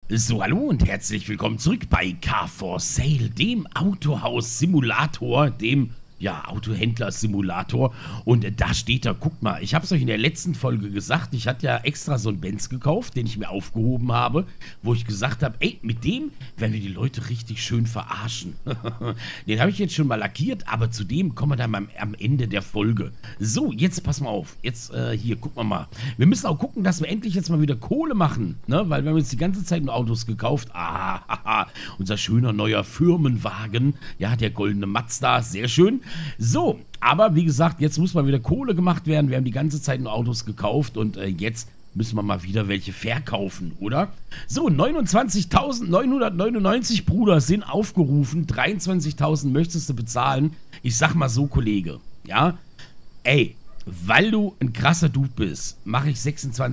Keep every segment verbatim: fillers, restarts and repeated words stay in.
So, hallo und herzlich willkommen zurück bei Car for Sale, dem Autohaus-Simulator, dem, ja, Autohändler-Simulator. Und äh, da steht da, guckt mal, ich habe es euch in der letzten Folge gesagt, ich hatte ja extra so einen Benz gekauft, den ich mir aufgehoben habe, wo ich gesagt habe, ey, mit dem werden wir die Leute richtig schön verarschen. Den habe ich jetzt schon mal lackiert, aber zu dem kommen wir dann am, am Ende der Folge. So, jetzt pass mal auf, jetzt äh, hier, gucken wir mal. Wir müssen auch gucken, dass wir endlich jetzt mal wieder Kohle machen, ne, weil wir haben jetzt die ganze Zeit nur Autos gekauft. Ah, haha, unser schöner neuer Firmenwagen, ja, der goldene Mazda, sehr schön. So, aber wie gesagt, jetzt muss mal wieder Kohle gemacht werden. Wir haben die ganze Zeit nur Autos gekauft und äh, jetzt müssen wir mal wieder welche verkaufen, oder? So, neunundzwanzigtausendneunhundertneunundneunzig, Bruder, sind aufgerufen. dreiundzwanzigtausend möchtest du bezahlen. Ich sag mal so, Kollege, ja? Ey, weil du ein krasser Dude bist, mache ich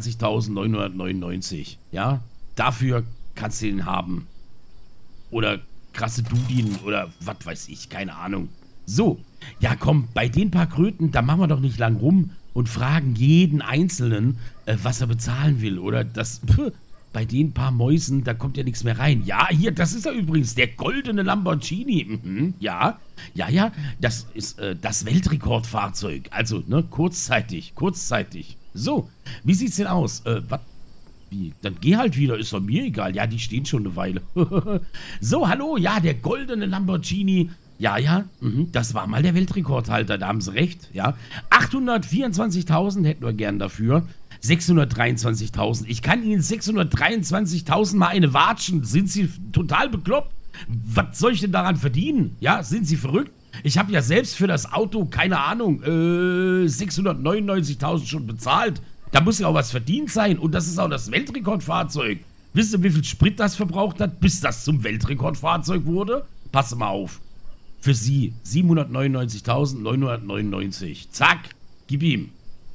sechsundzwanzigtausendneunhundertneunundneunzig, ja? Dafür kannst du den haben. Oder krasse Dudin oder was weiß ich, keine Ahnung. So, ja komm, bei den paar Kröten, da machen wir doch nicht lang rum und fragen jeden Einzelnen, äh, was er bezahlen will. Oder das, pf, bei den paar Mäusen, da kommt ja nichts mehr rein. Ja, hier, das ist ja übrigens der goldene Lamborghini. Mhm, ja, ja, ja, das ist äh, das Weltrekordfahrzeug. Also, ne, kurzzeitig, kurzzeitig. So, wie sieht's denn aus? Äh, was? Wie? Dann geh halt wieder, ist doch mir egal. Ja, die stehen schon eine Weile. So, hallo, ja, der goldene Lamborghini. Ja, ja, mhm, das war mal der Weltrekordhalter, da haben sie recht, ja. achthundertvierundzwanzigtausend hätten wir gern dafür. sechshundertdreiundzwanzigtausend. Ich kann Ihnen sechshundertdreiundzwanzigtausend mal eine watschen. Sind Sie total bekloppt? Was soll ich denn daran verdienen? Ja, sind Sie verrückt? Ich habe ja selbst für das Auto, keine Ahnung, äh, sechshundertneunundneunzigtausend schon bezahlt. Da muss ja auch was verdient sein. Und das ist auch das Weltrekordfahrzeug. Wisst ihr, wie viel Sprit das verbraucht hat, bis das zum Weltrekordfahrzeug wurde? Passe mal auf. Für Sie siebenhundertneunundneunzigtausendneunhundertneunundneunzig. Zack, gib ihm.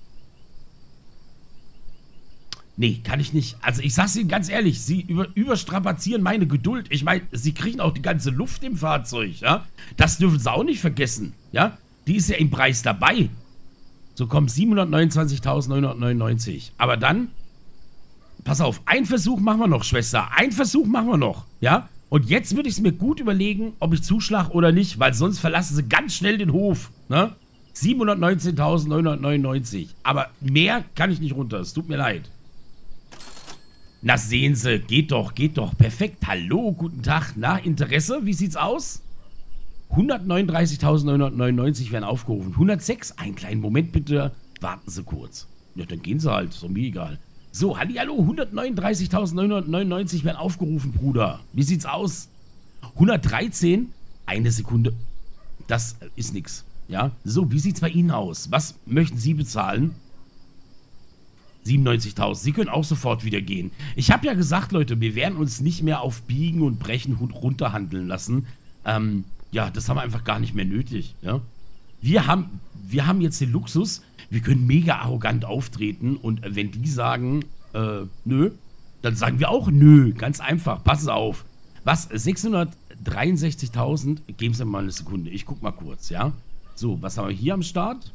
Nee, kann ich nicht. Also ich sag's Ihnen ganz ehrlich, Sie über, überstrapazieren meine Geduld. Ich meine, Sie kriegen auch die ganze Luft im Fahrzeug, ja. Das dürfen Sie auch nicht vergessen, ja. Die ist ja im Preis dabei. So, komm, siebenhundertneunundzwanzigtausendneunhundertneunundneunzig. Aber dann, pass auf, einen Versuch machen wir noch, Schwester. Einen Versuch machen wir noch, ja. Und jetzt würde ich es mir gut überlegen, ob ich zuschlage oder nicht, weil sonst verlassen Sie ganz schnell den Hof, ne? siebenhundertneunzehntausendneunhundertneunundneunzig. Aber mehr kann ich nicht runter, es tut mir leid. Na sehen Sie, geht doch, geht doch, perfekt. Hallo, guten Tag, na, Interesse, wie sieht's aus? hundertneununddreißigtausendneunhundertneunundneunzig werden aufgerufen. hundertsechs, einen kleinen Moment bitte, warten Sie kurz. Ja, dann gehen Sie halt, ist doch mir egal. So, hallihallo, hundertneununddreißigtausendneunhundertneunundneunzig werden aufgerufen, Bruder. Wie sieht's aus? hundertdreizehn, eine Sekunde. Das ist nix, ja? So, wie sieht's bei Ihnen aus? Was möchten Sie bezahlen? siebenundneunzigtausend. Sie können auch sofort wieder gehen. Ich habe ja gesagt, Leute, wir werden uns nicht mehr auf Biegen und Brechen runterhandeln lassen. Ähm, ja, das haben wir einfach gar nicht mehr nötig, ja? Wir haben, wir haben jetzt den Luxus, wir können mega arrogant auftreten und wenn die sagen, äh, nö, dann sagen wir auch nö, ganz einfach, pass auf. Was, sechshundertdreiundsechzigtausend, geben Sie mir mal eine Sekunde, ich guck mal kurz, ja? So, was haben wir hier am Start?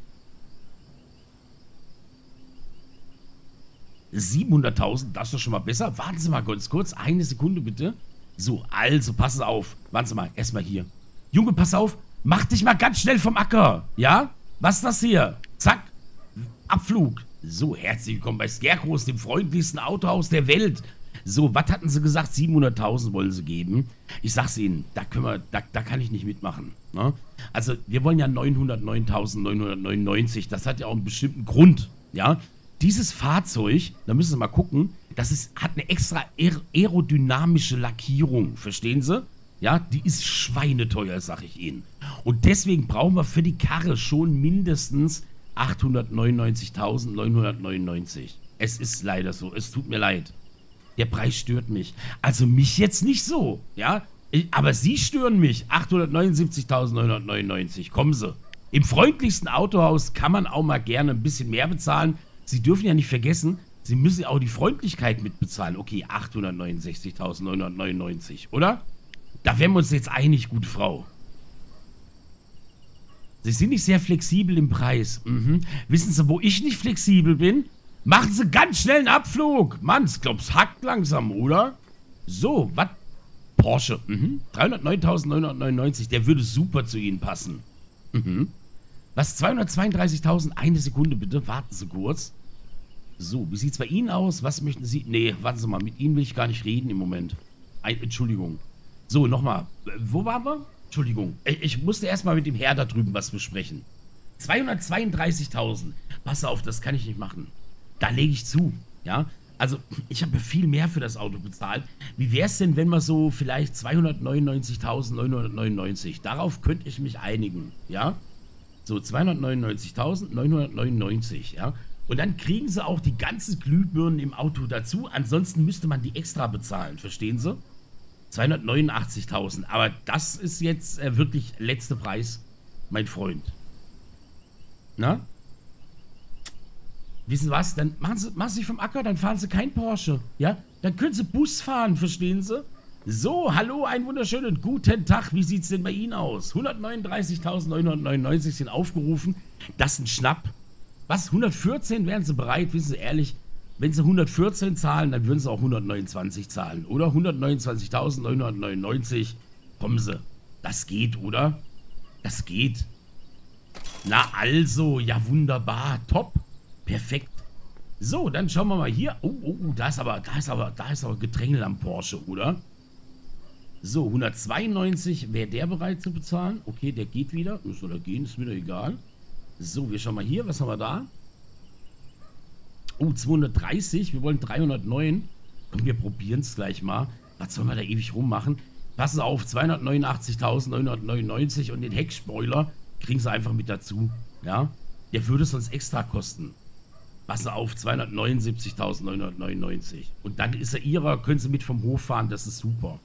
siebenhunderttausend, das ist doch schon mal besser. Warten Sie mal ganz kurz, eine Sekunde bitte. So, also, passen Sie auf, warten Sie mal, erstmal hier. Junge, pass auf, mach dich mal ganz schnell vom Acker, ja? Was ist das hier? Zack, Abflug. So, herzlich willkommen bei Scarecrows, dem freundlichsten Autohaus der Welt. So, was hatten sie gesagt? siebenhunderttausend wollen sie geben. Ich sag's Ihnen, da können wir, da, da kann ich nicht mitmachen, ne? Also, wir wollen ja neunhundertneuntausendneunhundertneunundneunzig, das hat ja auch einen bestimmten Grund, ja? Dieses Fahrzeug, da müssen Sie mal gucken, das ist, hat eine extra aer aerodynamische Lackierung, verstehen Sie? Ja, die ist schweineteuer, sag ich Ihnen. Und deswegen brauchen wir für die Karre schon mindestens achthundertneunundneunzigtausendneunhundertneunundneunzig. Es ist leider so, es tut mir leid. Der Preis stört mich. Also mich jetzt nicht so, ja? Ich, aber Sie stören mich. achthundertneunundsiebzigtausendneunhundertneunundneunzig, kommen Sie. Im freundlichsten Autohaus kann man auch mal gerne ein bisschen mehr bezahlen. Sie dürfen ja nicht vergessen, Sie müssen auch die Freundlichkeit mitbezahlen. Okay, achthundertneunundsechzigtausendneunhundertneunundneunzig, oder? Da wären wir uns jetzt einig, gute Frau. Sie sind nicht sehr flexibel im Preis. Mhm. Wissen Sie, wo ich nicht flexibel bin? Machen Sie ganz schnell einen Abflug. Mann, ich glaube, es hackt langsam, oder? So, was? Porsche. Mhm. dreihundertneuntausendneunhundertneunundneunzig. Der würde super zu Ihnen passen. Mhm. Was? zweihundertzweiunddreißigtausend? Eine Sekunde bitte. Warten Sie kurz. So, wie sieht es bei Ihnen aus? Was möchten Sie? Nee, warten Sie mal. Mit Ihnen will ich gar nicht reden im Moment. Ein, Entschuldigung. So, nochmal. Wo waren wir? Entschuldigung. Ich, ich musste erstmal mit dem Herr da drüben was besprechen. zweihundertzweiunddreißigtausend. Pass auf, das kann ich nicht machen. Da lege ich zu. Ja? Also, ich habe viel mehr für das Auto bezahlt. Wie wäre es denn, wenn wir so vielleicht zweihundertneunundneunzigtausendneunhundertneunundneunzig? Darauf könnte ich mich einigen. Ja? So, zweihundertneunundneunzigtausendneunhundertneunundneunzig. Ja? Und dann kriegen sie auch die ganzen Glühbirnen im Auto dazu. Ansonsten müsste man die extra bezahlen. Verstehen Sie? zweihundertneunundachtzigtausend. Aber das ist jetzt äh, wirklich letzter Preis, mein Freund. Na? Wissen Sie was? Dann machen Sie, machen Sie sich vom Acker, dann fahren Sie kein Porsche. Ja? Dann können Sie Bus fahren, verstehen Sie? So, hallo, einen wunderschönen guten Tag. Wie sieht es denn bei Ihnen aus? hundertneununddreißigtausendneunhundertneunundneunzig sind aufgerufen. Das ist ein Schnapp. Was? hundertvierzehn wären Sie bereit? Wissen Sie ehrlich, wenn Sie hundertvierzehn zahlen, dann würden Sie auch hundertneunundzwanzig zahlen. Oder hundertneunundzwanzigtausendneunhundertneunundneunzig. Kommen Sie. Das geht, oder? Das geht. Na also, ja wunderbar. Top. Perfekt. So, dann schauen wir mal hier. Oh, oh, oh, da ist aber, da ist aber, da ist aber Gedrängel am Porsche, oder? So, hundertzweiundneunzig, wäre der bereit zu bezahlen? Okay, der geht wieder. Soll er gehen, ist mir doch egal. So, wir schauen mal hier. Was haben wir da? Oh, zweihundertdreißig. Wir wollen dreihundertneun. Komm, wir probieren es gleich mal. Was sollen wir da ewig rummachen? Passen Sie auf, zweihundertneunundachtzigtausendneunhundertneunundneunzig und den Heckspoiler kriegen Sie einfach mit dazu. Ja? Der würde sonst extra kosten. Passen Sie auf, zweihundertneunundsiebzigtausendneunhundertneunundneunzig. Und dann ist er Ihrer, können Sie mit vom Hof fahren, das ist super.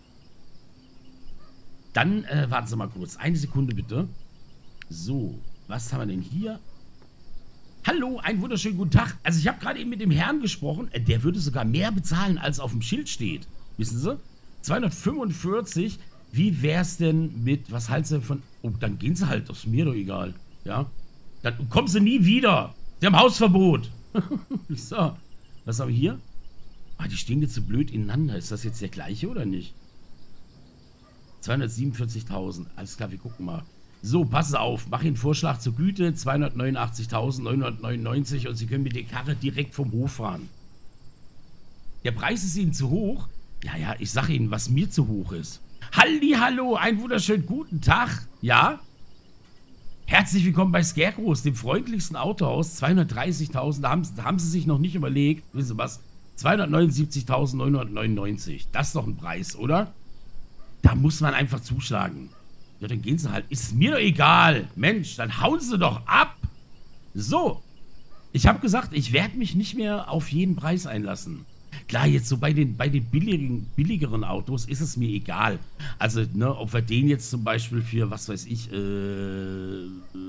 Dann, äh, warten Sie mal kurz. Eine Sekunde bitte. So, was haben wir denn hier? Hallo, einen wunderschönen guten Tag. Also ich habe gerade eben mit dem Herrn gesprochen. Der würde sogar mehr bezahlen, als auf dem Schild steht. Wissen Sie? zweihundertfünfundvierzig. Wie wär's denn mit, was halten Sie von... Oh, dann gehen Sie halt. Das ist mir doch egal. Ja? Dann kommen Sie nie wieder. Sie haben Hausverbot. So. Was haben wir hier? Ah, die stehen jetzt so blöd ineinander. Ist das jetzt der gleiche oder nicht? zweihundertsiebenundvierzigtausend. Alles klar, wir gucken mal. So, passen Sie auf. Mach Ihnen einen Vorschlag zur Güte. zweihundertneunundachtzigtausendneunhundertneunundneunzig und Sie können mit der Karre direkt vom Hof fahren. Der Preis ist Ihnen zu hoch? Ja, ja, ich sage Ihnen, was mir zu hoch ist. Hallihallo, einen wunderschönen guten Tag. Ja? Herzlich willkommen bei Scarecrows, dem freundlichsten Autohaus. zweihundertdreißigtausend, da haben, da haben Sie sich noch nicht überlegt. Wissen Sie was? zweihundertneunundsiebzigtausendneunhundertneunundneunzig. Das ist doch ein Preis, oder? Da muss man einfach zuschlagen. Ja, dann gehen Sie halt. Ist mir doch egal. Mensch, dann hauen Sie doch ab. So. Ich habe gesagt, ich werde mich nicht mehr auf jeden Preis einlassen. Klar, jetzt so bei den, bei den billigen, billigeren Autos ist es mir egal. Also, ne, ob wir den jetzt zum Beispiel für, was weiß ich, äh,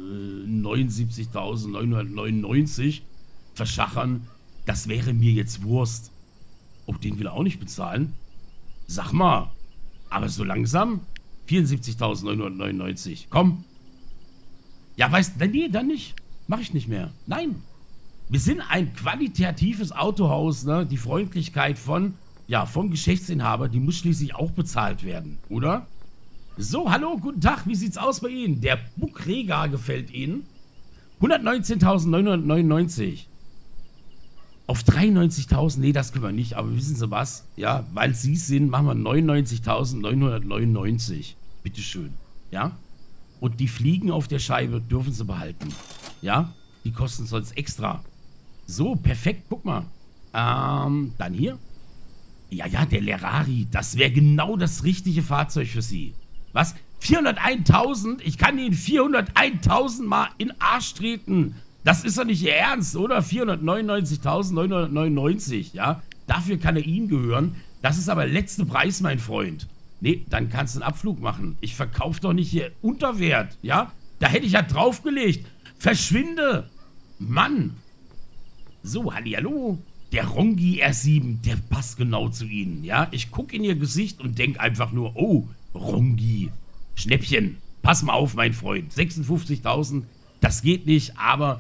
neunundsiebzigtausendneunhundertneunundneunzig verschachern, das wäre mir jetzt Wurst. Oh, den will er auch nicht bezahlen? Sag mal. Aber so langsam? vierundsiebzigtausendneunhundertneunundneunzig. Komm. Ja, weißt du, nee, dann nicht. Mach ich nicht mehr. Nein. Wir sind ein qualitatives Autohaus, ne? Die Freundlichkeit von, ja, vom Geschäftsinhaber, die muss schließlich auch bezahlt werden, oder? So, hallo, guten Tag, wie sieht's aus bei Ihnen? Der Bugregar gefällt Ihnen? hundertneunzehntausendneunhundertneunundneunzig. Auf dreiundneunzigtausend, nee, das können wir nicht, aber wissen Sie was? Ja, weil Sie es sind, machen wir neunundneunzigtausendneunhundertneunundneunzig. Bitteschön, ja? Und die Fliegen auf der Scheibe dürfen Sie behalten, ja? Die kosten sonst extra. So, perfekt, guck mal. Ähm, dann hier. Ja, ja, der Lerari, das wäre genau das richtige Fahrzeug für Sie. Was? vierhunderteintausend? Ich kann Ihnen vierhunderteintausend mal in den Arsch treten. Das ist doch nicht Ihr Ernst, oder? vierhundertneunundneunzigtausendneunhundertneunundneunzig, ja? Dafür kann er Ihnen gehören. Das ist aber der letzte Preis, mein Freund. Nee, dann kannst du einen Abflug machen. Ich verkaufe doch nicht hier Unterwert, ja? Da hätte ich ja draufgelegt. Verschwinde! Mann! So, hallihallo. Der Rongi R sieben, der passt genau zu Ihnen, ja? Ich gucke in Ihr Gesicht und denke einfach nur, oh, Rongi. Schnäppchen. Pass mal auf, mein Freund. sechsundfünfzigtausend, das geht nicht, aber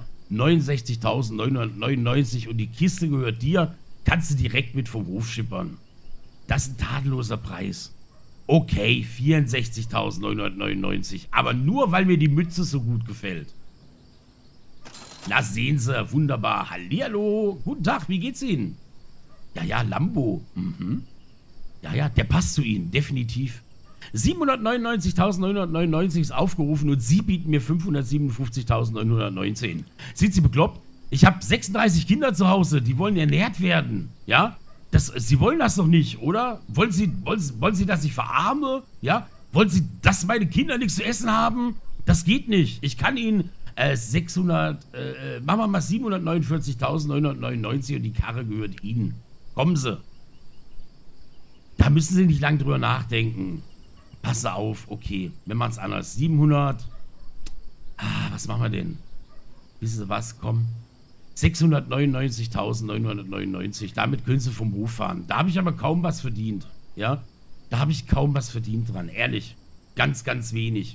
neunundsechzigtausendneunhundertneunundneunzig und die Kiste gehört dir, kannst du direkt mit vom Hof schippern. Das ist ein tadelloser Preis. Okay, vierundsechzigtausendneunhundertneunundneunzig. Aber nur, weil mir die Mütze so gut gefällt. Na, sehen Sie, wunderbar. Hallihallo, guten Tag, wie geht's Ihnen? Ja, ja, Lambo. Mhm. Ja, ja, der passt zu Ihnen, definitiv. siebenhundertneunundneunzigtausendneunhundertneunundneunzig ist aufgerufen und Sie bieten mir fünfhundertsiebenundfünfzigtausendneunhundertneunzehn. Sind Sie bekloppt? Ich habe sechsunddreißig Kinder zu Hause, die wollen ernährt werden. Ja? Das, Sie wollen das doch nicht, oder? Wollen Sie, wollen, Sie, wollen Sie, dass ich verarme? Ja? Wollen Sie, dass meine Kinder nichts zu essen haben? Das geht nicht. Ich kann Ihnen äh, sechshundert, äh, machen wir mal siebenhundertneunundvierzigtausendneunhundertneunundneunzig und die Karre gehört Ihnen. Kommen Sie. Da müssen Sie nicht lange drüber nachdenken. Pass auf, okay, wir machen es anders. siebenhundert. Ah, was machen wir denn? Wissen Sie was? Komm. sechshundertneunundneunzigtausendneunhundertneunundneunzig. Damit können Sie vom Hof fahren. Da habe ich aber kaum was verdient. Ja? Da habe ich kaum was verdient dran. Ehrlich. Ganz, ganz wenig.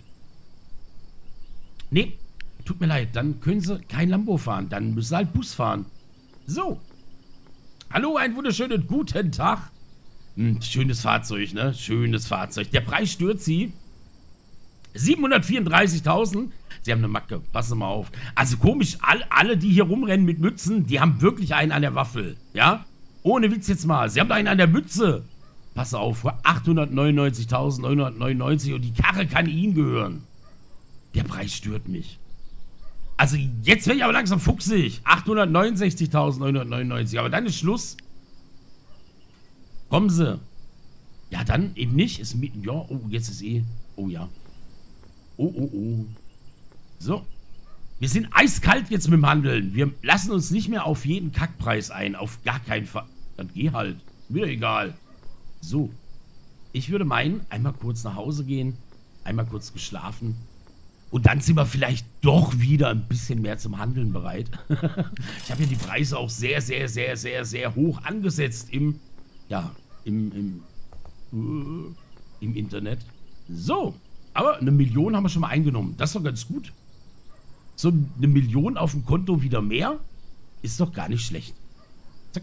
Nee, tut mir leid. Dann können Sie kein Lambo fahren. Dann müssen Sie halt Bus fahren. So. Hallo, einen wunderschönen guten Tag. Hm, schönes Fahrzeug, ne? Schönes Fahrzeug. Der Preis stört Sie. siebenhundertvierunddreißigtausend. Sie haben eine Macke. Passen Sie mal auf. Also komisch, all, alle, die hier rumrennen mit Mützen, die haben wirklich einen an der Waffel. Ja? Ohne Witz jetzt mal. Sie haben da einen an der Mütze. Pass auf. achthundertneunundneunzigtausendneunhundertneunundneunzig und die Karre kann Ihnen gehören. Der Preis stört mich. Also jetzt werde ich aber langsam fuchsig. achthundertneunundsechzigtausendneunhundertneunundneunzig. Aber dann ist Schluss. Kommen Sie. Ja, dann eben nicht. Ist mit, ja, oh, jetzt ist eh. Oh ja. Oh, oh, oh. So. Wir sind eiskalt jetzt mit dem Handeln. Wir lassen uns nicht mehr auf jeden Kackpreis ein. Auf gar keinen Fall. Dann geh halt. Mir egal. So. Ich würde meinen, einmal kurz nach Hause gehen. Einmal kurz geschlafen. Und dann sind wir vielleicht doch wieder ein bisschen mehr zum Handeln bereit. Ich habe ja die Preise auch sehr, sehr, sehr, sehr, sehr hoch angesetzt im... Ja, im, im, uh, im Internet. So, aber eine Million haben wir schon mal eingenommen. Das ist doch ganz gut. So eine Million auf dem Konto wieder mehr, ist doch gar nicht schlecht. Zack.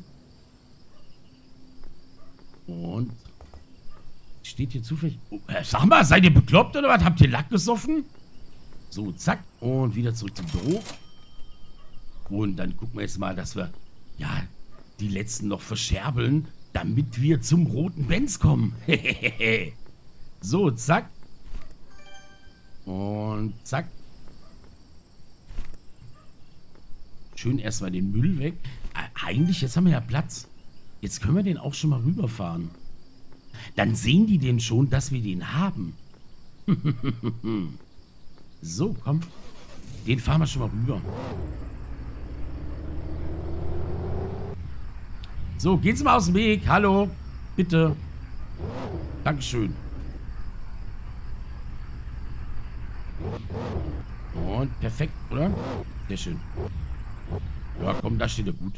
Und steht hier zufällig... Oh, sag mal, seid ihr bekloppt oder was? Habt ihr Lack gesoffen? So, zack. Und wieder zurück zum Büro. Und dann gucken wir jetzt mal, dass wir, ja, die letzten noch verscherbeln, damit wir zum roten Benz kommen. So, zack. Und zack. Schön erstmal den Müll weg. Eigentlich, jetzt haben wir ja Platz. Jetzt können wir den auch schon mal rüberfahren. Dann sehen die den schon, dass wir den haben. So, komm. Den fahren wir schon mal rüber. So, gehen Sie mal aus dem Weg. Hallo. Bitte. Dankeschön. Und perfekt, oder? Sehr schön. Ja, komm, da steht er gut.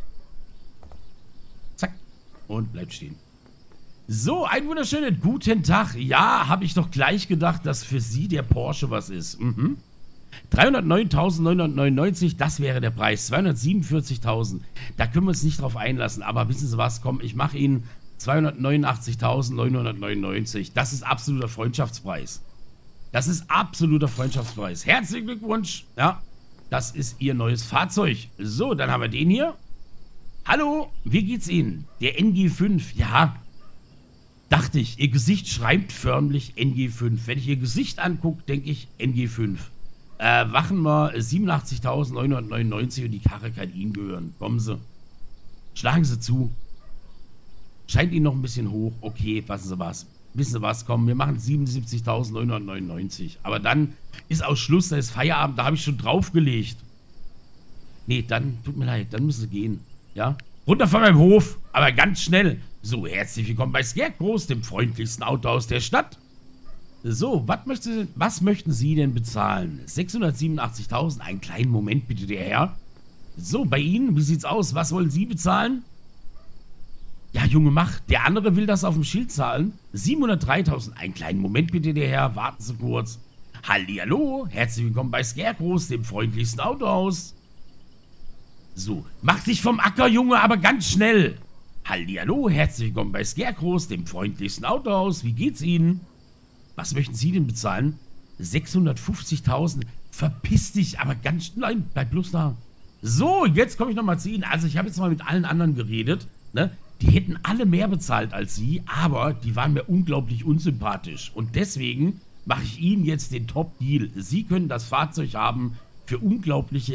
Zack. Und bleibt stehen. So, einen wunderschönen guten Tag. Ja, habe ich doch gleich gedacht, dass für Sie der Porsche was ist. Mhm. dreihundertneuntausendneunhundertneunundneunzig, das wäre der Preis. zweihundertsiebenundvierzigtausend. Da können wir uns nicht drauf einlassen. Aber wissen Sie was? Komm, ich mache Ihnen zweihundertneunundachtzigtausendneunhundertneunundneunzig. Das ist absoluter Freundschaftspreis. Das ist absoluter Freundschaftspreis. Herzlichen Glückwunsch. Ja, das ist Ihr neues Fahrzeug. So, dann haben wir den hier. Hallo, wie geht's Ihnen? Der N G fünf. Ja, dachte ich. Ihr Gesicht schreibt förmlich N G fünf. Wenn ich Ihr Gesicht angucke, denke ich N G fünf. Äh, machen wir siebenundachtzigtausendneunhundertneunundneunzig und die Karre kann Ihnen gehören. Kommen Sie. Schlagen Sie zu. Scheint Ihnen noch ein bisschen hoch. Okay, passen Sie was. Wissen Sie was? Komm, wir machen siebenundsiebzigtausendneunhundertneunundneunzig. Aber dann ist auch Schluss, da ist Feierabend, da habe ich schon draufgelegt. Nee, dann, tut mir leid, dann müssen Sie gehen. Ja? Runter von meinem Hof, aber ganz schnell. So, herzlich willkommen bei Scarecrows, dem freundlichsten Auto aus der Stadt. So, was, möchte, was möchten Sie denn bezahlen? sechshundertsiebenundachtzigtausend, einen kleinen Moment bitte, der Herr. So, bei Ihnen, wie sieht's aus? Was wollen Sie bezahlen? Ja, Junge, mach. Der andere will das auf dem Schild zahlen. siebenhundertdreitausend, einen kleinen Moment bitte, der Herr. Warten Sie kurz. Hallihallo, herzlich willkommen bei Scarecrows, dem freundlichsten Autohaus. So, mach dich vom Acker, Junge, aber ganz schnell. Hallihallo, herzlich willkommen bei Scarecrows, dem freundlichsten Autohaus. Wie geht's Ihnen? Was möchten Sie denn bezahlen? sechshundertfünfzigtausend. Verpiss dich, aber ganz... Nein, bleib bloß da. So, jetzt komme ich nochmal zu Ihnen. Also ich habe jetzt mal mit allen anderen geredet, ne? Die hätten alle mehr bezahlt als Sie, aber die waren mir unglaublich unsympathisch. Und deswegen mache ich Ihnen jetzt den Top-Deal. Sie können das Fahrzeug haben für unglaubliche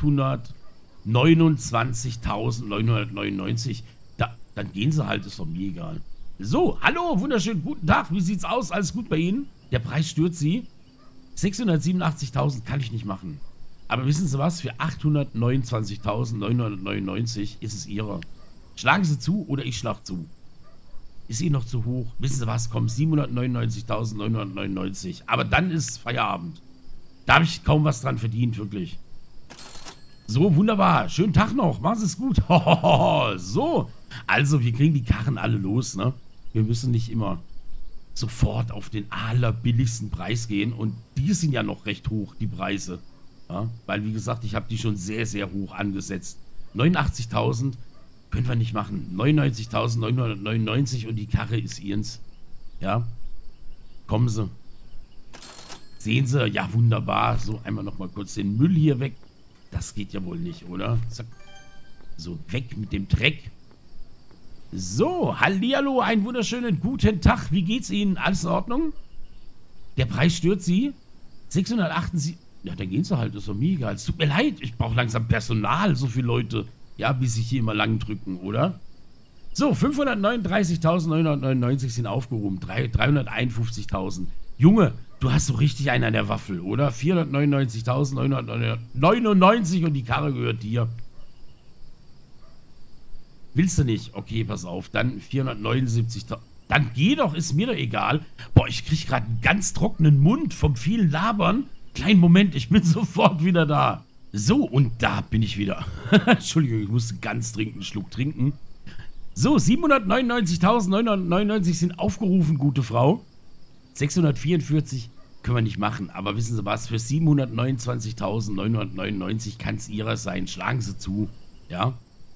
achthundertneunundzwanzigtausendneunhundertneunundneunzig. Da, dann gehen Sie halt, ist doch mir egal. So, hallo, wunderschönen guten Tag. Wie sieht's aus? Alles gut bei Ihnen? Der Preis stört Sie? sechshundertsiebenundachtzigtausend kann ich nicht machen. Aber wissen Sie was? Für achthundertneunundzwanzigtausendneunhundertneunundneunzig ist es Ihrer. Schlagen Sie zu oder ich schlag zu. Ist Ihnen noch zu hoch? Wissen Sie was? Komm, siebenhundertneunundneunzigtausendneunhundertneunundneunzig. Aber dann ist Feierabend. Da habe ich kaum was dran verdient, wirklich. So, wunderbar. Schönen Tag noch. Machen Sie es gut. So. Also, wir kriegen die Karren alle los, ne? Wir müssen nicht immer sofort auf den allerbilligsten Preis gehen. Und die sind ja noch recht hoch, die Preise. Ja? Weil, wie gesagt, ich habe die schon sehr, sehr hoch angesetzt. neunundachtzigtausend können wir nicht machen. neunundneunzigtausendneunhundertneunundneunzig und die Karre ist ihrens. Ja. Kommen Sie. Sehen Sie? Ja, wunderbar. So, einmal nochmal kurz den Müll hier weg. Das geht ja wohl nicht, oder? Zack. So, weg mit dem Dreck. So, hallihallo, einen wunderschönen guten Tag. Wie geht's Ihnen? Alles in Ordnung? Der Preis stört Sie? sechshundertachtundsiebzig. Ja, dann gehen Sie halt. Das ist doch mir egal. Es tut mir leid. Ich brauche langsam Personal. So viele Leute. Ja, bis sich hier immer lang drücken, oder? So, fünfhundertneununddreißigtausendneunhundertneunundneunzig sind aufgehoben. dreihunderteinundfünfzigtausend. Junge, du hast so richtig einen an der Waffel, oder? vierhundertneunundneunzigtausendneunhundertneunundneunzig und die Karre gehört dir. Willst du nicht? Okay, pass auf. Dann vierhundertneunundsiebzigtausend. Dann geh doch, ist mir doch egal. Boah, ich krieg gerade einen ganz trockenen Mund vom vielen Labern. Kleinen Moment, ich bin sofort wieder da. So, und da bin ich wieder. Entschuldigung, ich musste ganz dringend einen Schluck trinken. So, siebenhundertneunundneunzigtausendneunhundertneunundneunzig sind aufgerufen, gute Frau. sechshundertvierundvierzig können wir nicht machen. Aber wissen Sie was, für siebenhundertneunundzwanzigtausendneunhundertneunundneunzig kann es Ihrer sein. Schlagen Sie zu. Ja.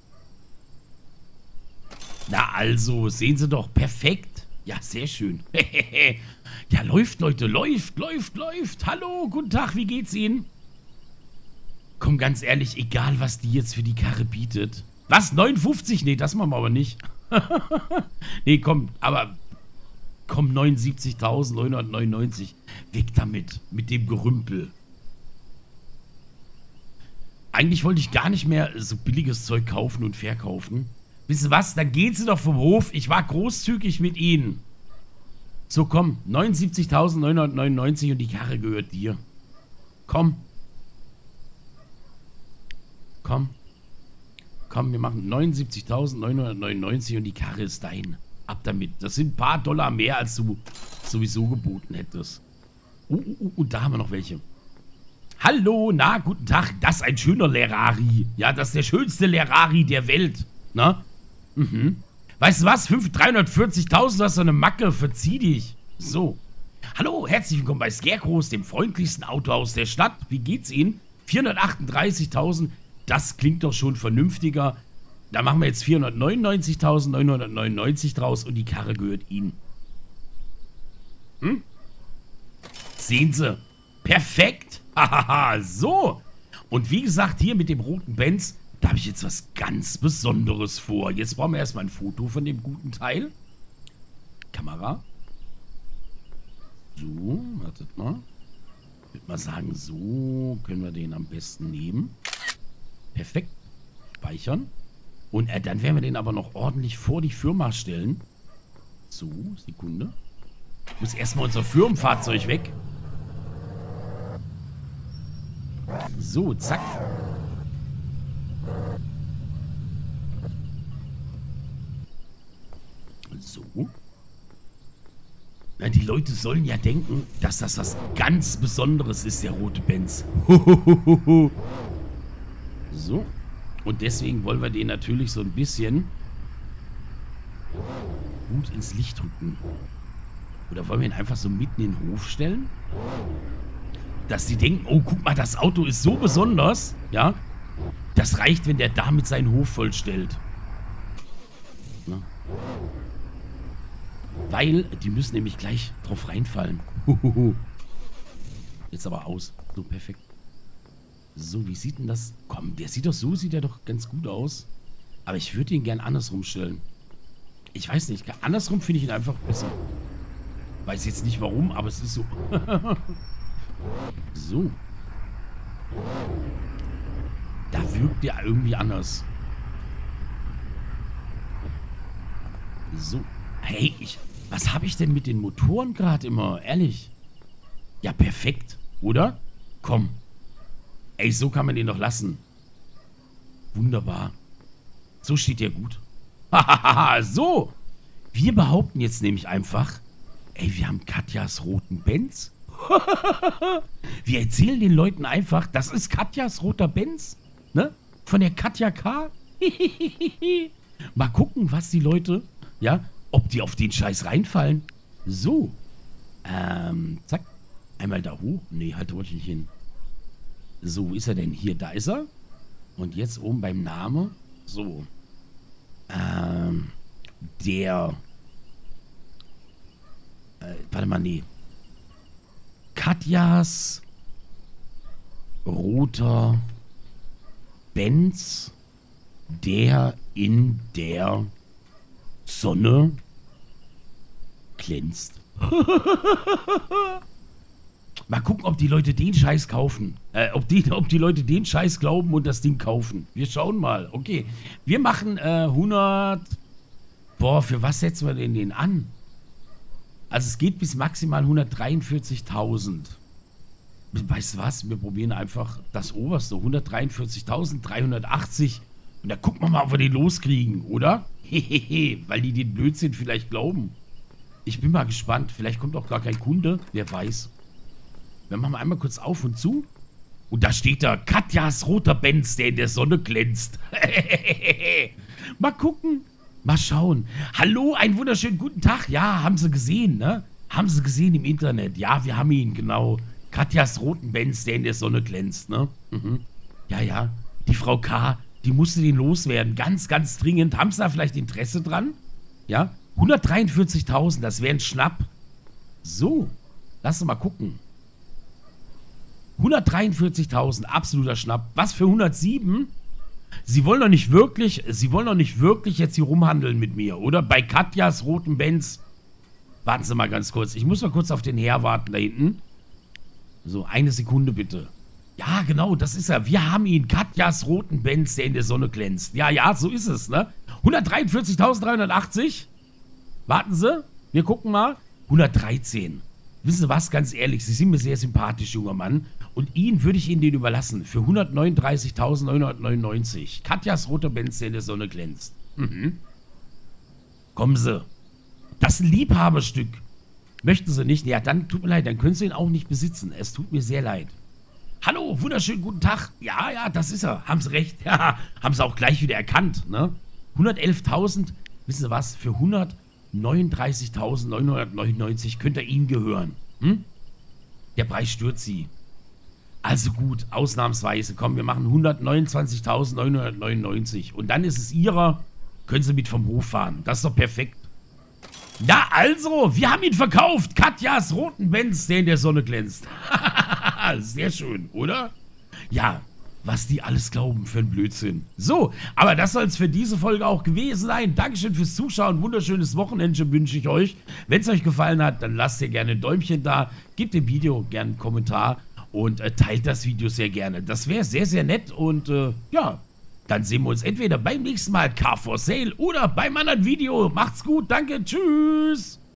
Na also, sehen Sie doch, perfekt. Ja, sehr schön. Ja, läuft, Leute, läuft, läuft, läuft. Hallo, guten Tag, wie geht's Ihnen? Komm, ganz ehrlich, egal, was die jetzt für die Karre bietet. Was, neunundfünfzig? Nee, das machen wir aber nicht. Nee, komm, aber... Komm, neunundsiebzigtausendneunhundertneunundneunzig. Weg damit, mit dem Gerümpel. Eigentlich wollte ich gar nicht mehr so billiges Zeug kaufen und verkaufen. Wisst ihr was? Dann gehen Sie doch vom Hof. Ich war großzügig mit Ihnen. So, komm. neunundsiebzigtausendneunhundertneunundneunzig und die Karre gehört dir. Komm. Komm. Komm, wir machen neunundsiebzigtausendneunhundertneunundneunzig und die Karre ist dein. Ab damit. Das sind ein paar Dollar mehr, als du sowieso geboten hättest. Uh, uh, uh, und da haben wir noch welche. Hallo, na, guten Tag. Das ist ein schöner Lerari. Ja, das ist der schönste Lerari der Welt. Na? Mhm. Weißt du was? dreihundertvierzigtausend, das ist so eine Macke. Verzieh dich. So. Hallo, herzlich willkommen bei Scarecrows, dem freundlichsten Autohaus der Stadt. Wie geht's Ihnen? vierhundertachtunddreißigtausend. Das klingt doch schon vernünftiger. Da machen wir jetzt vierhundertneunundneunzigtausendneunhundertneunundneunzig draus und die Karre gehört Ihnen. Hm? Sehen Sie? Perfekt. Hahaha, so. Und wie gesagt, hier mit dem roten Benz, da habe ich jetzt was ganz Besonderes vor. Jetzt brauchen wir erstmal ein Foto von dem guten Teil. Kamera. So, wartet mal. Ich würde mal sagen, so können wir den am besten nehmen. Perfekt. Speichern. Und äh, dann werden wir den aber noch ordentlich vor die Firma stellen. So, Sekunde. Ich muss erstmal unser Firmenfahrzeug weg. So, zack. So. Na, die Leute sollen ja denken, dass das was ganz Besonderes ist, der rote Benz. So. Und deswegen wollen wir den natürlich so ein bisschen gut ins Licht rücken. Oder wollen wir ihn einfach so mitten in den Hof stellen? Dass die denken, oh, guck mal, das Auto ist so besonders, ja. Das reicht, wenn der damit seinen Hof vollstellt. Ne? Weil die müssen nämlich gleich drauf reinfallen. Huhuhu. Jetzt aber aus. So, perfekt. So, wie sieht denn das? Komm, der sieht doch so, sieht er doch ganz gut aus. Aber ich würde ihn gern andersrum stellen. Ich weiß nicht, andersrum finde ich ihn einfach besser. Weiß jetzt nicht warum, aber es ist so. So. Da wirkt der irgendwie anders. So. Hey, ich... Was habe ich denn mit den Motoren gerade immer? Ehrlich. Ja, perfekt. Oder? Komm. Ey, so kann man den doch lassen. Wunderbar. So steht der gut. Hahaha, so. Wir behaupten jetzt nämlich einfach, ey, wir haben Katjas roten Benz. Wir erzählen den Leuten einfach, das ist Katjas roter Benz. Ne? Von der Katja K. Mal gucken, was die Leute, ja, ob die auf den Scheiß reinfallen. So. Ähm, zack. Einmal da hoch. Nee, halt, wollte ich nicht hin. So, wo ist er denn? Hier, da ist er. Und jetzt oben beim Name. So. Ähm, der. Äh, warte mal, nee. Katjas roter Benz, der in der Sonne glänzt. Mal gucken, ob die Leute den Scheiß kaufen. Äh, ob die, ob die Leute den Scheiß glauben und das Ding kaufen. Wir schauen mal. Okay. Wir machen äh, hundert... Boah, für was setzen wir denn den an? Also es geht bis maximal hundertdreiundvierzigtausend. Weißt du was? Wir probieren einfach das Oberste. hundertdreiundvierzigtausenddreihundertachtzig. Und da gucken wir mal, ob wir den loskriegen, oder? Hehehe, weil die den Blödsinn vielleicht glauben. Ich bin mal gespannt. Vielleicht kommt auch gar kein Kunde. Wer weiß. Wir machen mal einmal kurz auf und zu. Und da steht da, Katjas roter Benz, der in der Sonne glänzt. Mal gucken. Mal schauen. Hallo, einen wunderschönen guten Tag. Ja, haben Sie gesehen, ne? Haben Sie gesehen im Internet. Ja, wir haben ihn, genau. Katjas roten Benz, der in der Sonne glänzt, ne? Mhm. Ja, ja. Die Frau K., die musste den loswerden. Ganz, ganz dringend. Haben Sie da vielleicht Interesse dran? Ja? hundertdreiundvierzigtausend, das wäre ein Schnapp. So. Lass uns mal gucken. hundertdreiundvierzigtausend, absoluter Schnapp. Was für hundertsieben? Sie wollen doch nicht wirklich, Sie wollen doch nicht wirklich jetzt hier rumhandeln mit mir, oder? Bei Katjas roten Benz. Warten Sie mal ganz kurz. Ich muss mal kurz auf den Herr warten da hinten. So, eine Sekunde bitte. Ja, genau, das ist er. Wir haben ihn. Katjas roten Benz, der in der Sonne glänzt. Ja, ja, so ist es, ne? hundertdreiundvierzigtausenddreihundertachtzig. Warten Sie. Wir gucken mal. hundertdreizehn. Wissen Sie was, ganz ehrlich, Sie sind mir sehr sympathisch, junger Mann. Und Ihnen würde ich Ihnen den überlassen. Für hundertneununddreißigtausendneunhundertneunundneunzig. Katjas roter Benz, der in der Sonne glänzt. Mhm. Kommen Sie. Das ist ein Liebhaberstück. Möchten Sie nicht? Ja, dann tut mir leid, dann können Sie ihn auch nicht besitzen. Es tut mir sehr leid. Hallo, wunderschönen guten Tag. Ja, ja, das ist er. Haben Sie recht. Ja, haben Sie auch gleich wieder erkannt, ne? hundertelftausend. Wissen Sie was? Für hundertneununddreißigtausendneunhundertneunundneunzig könnte er Ihnen gehören. Hm? Der Preis stört Sie. Also gut, ausnahmsweise. Komm, wir machen hundertneunundzwanzigtausendneunhundertneunundneunzig. Und dann ist es Ihrer. Können Sie mit vom Hof fahren. Das ist doch perfekt. Na also, wir haben ihn verkauft. Katjas roten Benz, der in der Sonne glänzt. Sehr schön, oder? Ja, was die alles glauben für ein Blödsinn. So, aber das soll es für diese Folge auch gewesen sein. Dankeschön fürs Zuschauen. Wunderschönes Wochenende wünsche ich euch. Wenn es euch gefallen hat, dann lasst ihr gerne ein Däumchen da. Gebt dem Video gerne einen Kommentar und äh, teilt das Video sehr gerne. Das wäre sehr, sehr nett und äh, ja, dann sehen wir uns entweder beim nächsten Mal Car for Sale oder beim anderen Video. Macht's gut, danke, tschüss.